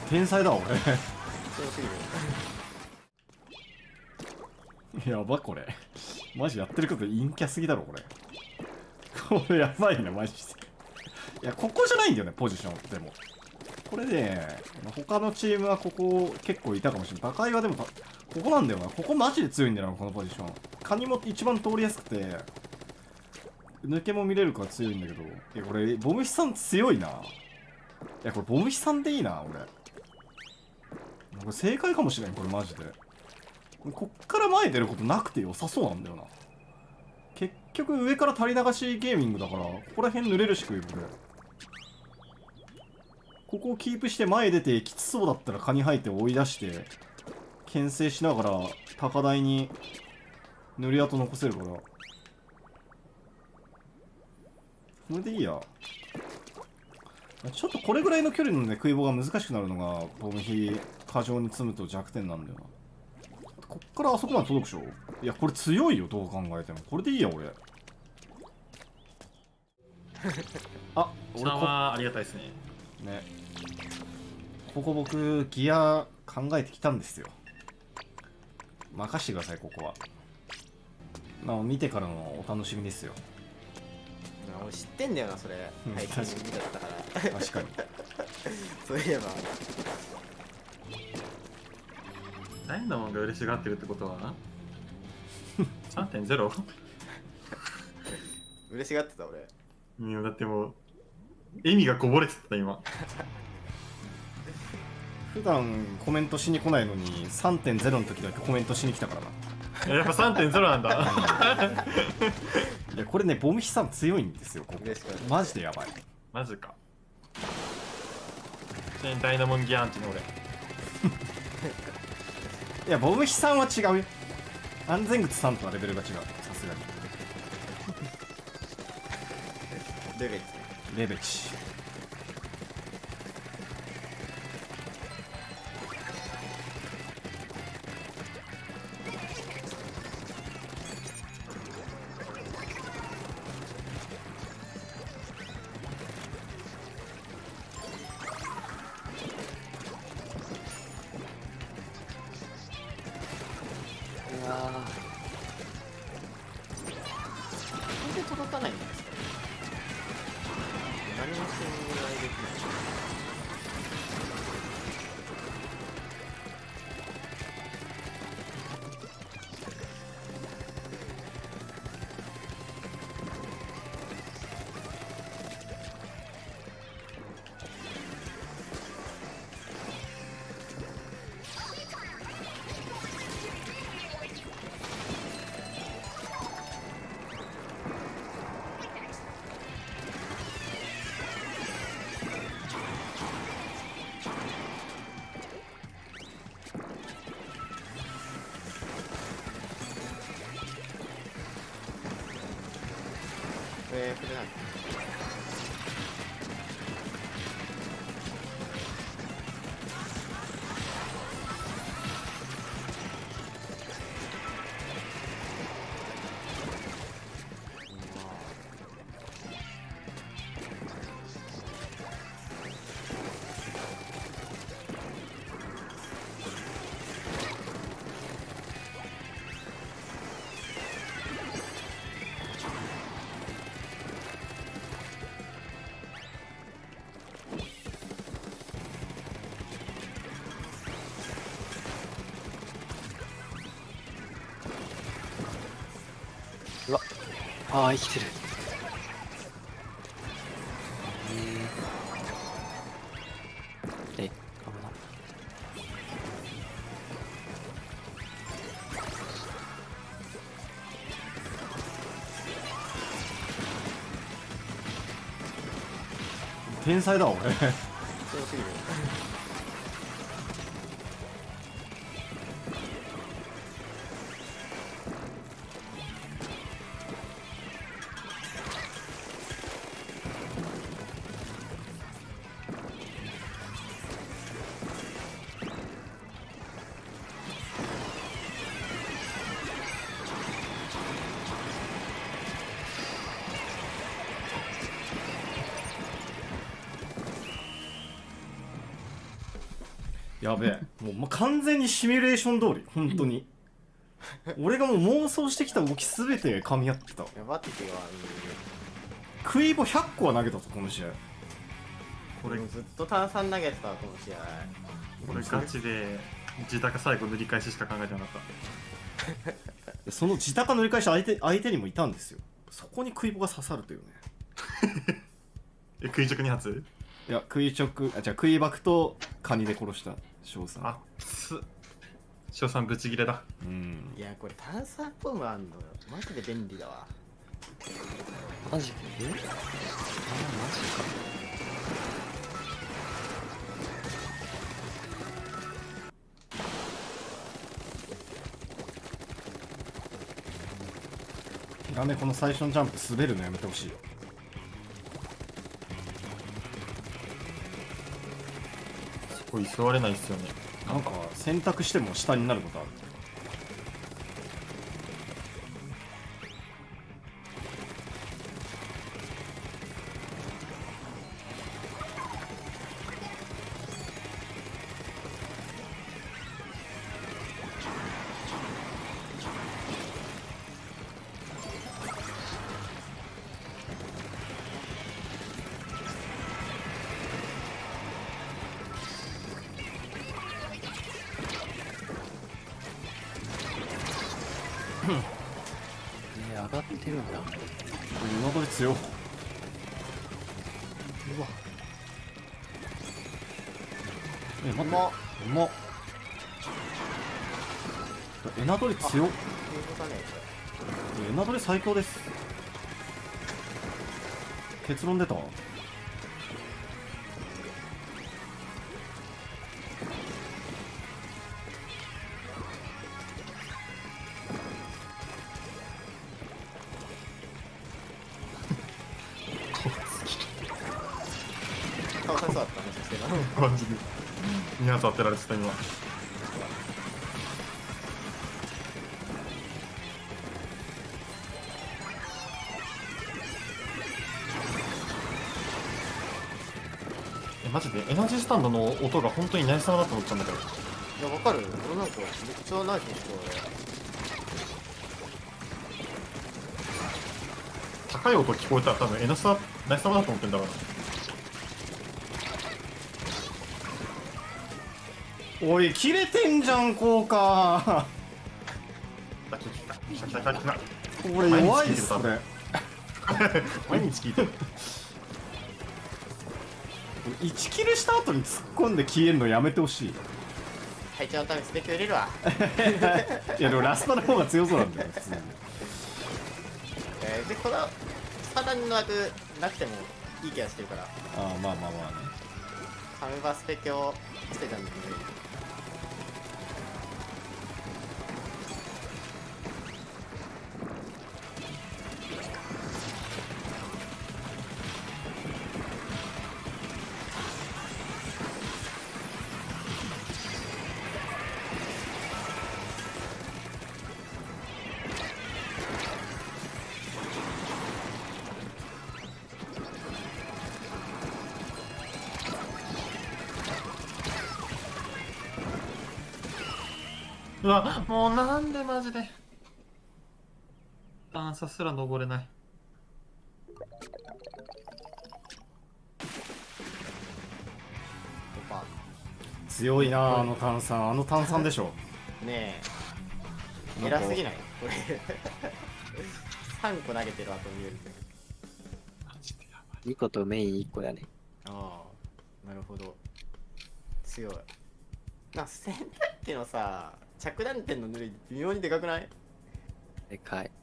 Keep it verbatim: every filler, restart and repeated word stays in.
天才だわ俺。 強すぎる。 やばこれマジやってること陰キャすぎだろこれ。これやばいなマジで。いやここじゃないんだよねポジション。でもこれで他のチームはここ結構いたかもしれない。バカイはでもここなんだよな。ここマジで強いんだよなこのポジション。カニも一番通りやすくて抜けも見れるから強いんだけど。いやこれボムヒさん強いな。いやこれボムヒさんでいいな俺。これ正解かもしれんこれマジで。こっから前出ることなくて良さそうなんだよな。結局上から垂り流しゲーミングだからここら辺濡れるし食いこれ。ここをキープして前出てきつそうだったらカニ吐いて追い出して牽制しながら高台に塗り跡残せるからこれでいいや。ちょっとこれぐらいの距離のね食い棒が難しくなるのがボムヒ過剰に積むと弱点なんだよな。こっからあそこまで届くでしょ。いやこれ強いよどう考えても。これでいいや俺。あ俺はありがたいですね。 ねここ僕ギア考えてきたんですよ。任してくださいここは。まあ見てからのお楽しみですよ。 俺知ってんだよなそれ。 うん最近見だったから確かにそういえばダイナモンが嬉しがってるってことは さんてんゼロ? 嬉しがってた俺。 いやだってもう笑みがこぼれてた今。 普段コメントしに来ないのに さんてんゼロ の時だけコメントしに来たからな。 やっぱ さんてんゼロ なんだ。 いやこれねボムヒさん強いんですよここ。マジでやばい。 マジか。ダイナモンギアンチの俺。 いやボムヒさんは違うよ。安全靴さんとはレベルが違うさすがに。 レベチレベチ。 うわー全然届かないんですか。何も信頼できない。えー、これなんうわああ生きてる。えー、え危な。 天才だわ俺。 強すぎる。 やべえもう、ま、完全にシミュレーション通り本当に俺がもう妄想してきた動き全て噛み合ってた。 やばっては、 クイボひゃっこは投げたぞこの試合。 これうん、ずっと炭酸投げてたわこの試合。 これガチで自宅最後塗り返ししか考えてなかった。 その自宅塗り返し相手相手にもいたんですよ。そこにクイボが刺さるというね。 え、食い直に発？ いや食い直あじゃあ食い爆とカニで殺した翔さん。 あっつ。翔さんブチギレだ。 うんいやこれ炭酸ポムあんのよマジで便利だわ。 マジでえあーマジか。 やめこの最初のジャンプ滑るのやめてほしいよ。 これ居座れないっすよね。 なんか選択しても下になることある。 ねえ上がってるんだ。 今取り強っ。 うわえ待ってうまうまっ。エナドリ強っ。 いうことだねエナドリ最強です。結論出た。 これ。かわいそうだったねそしてな。 マジで。に発当てられてた今。え、マジでエナジースタンドの音が本当にナイスだなと思ったんだけど。 いやわかる俺なんかめっちゃナイスにして高い音聞こえたら多分エナスタナイスだなと思ってんだから。 おい切れてんじゃん効果。 来た来た来た来た来た来た。 これ弱いっすこれ。 毎日聞いてる。 いちキルした後に突っ込んで消えるのやめてほしい。 隊長のためにスペック入れるわ。 いやでもラスパの方が強そうなんだよ普通に。 えー、でこのサダンの枠なくてもいい気がしてるからああまあまあまあね。 カメバスペキをつけたんだけどうわ、もうなんでマジで段差すら登れない。 パ強いなああの炭酸。あの炭酸でしょ。 ねえなんか偉すぎないこれ。さんこ投げてる後見えるけど。 マジでやばい。 にことメインいっこやね。 ああなるほど強い。な洗濯機のさ着弾点の塗り微妙にでかくない？ でかい。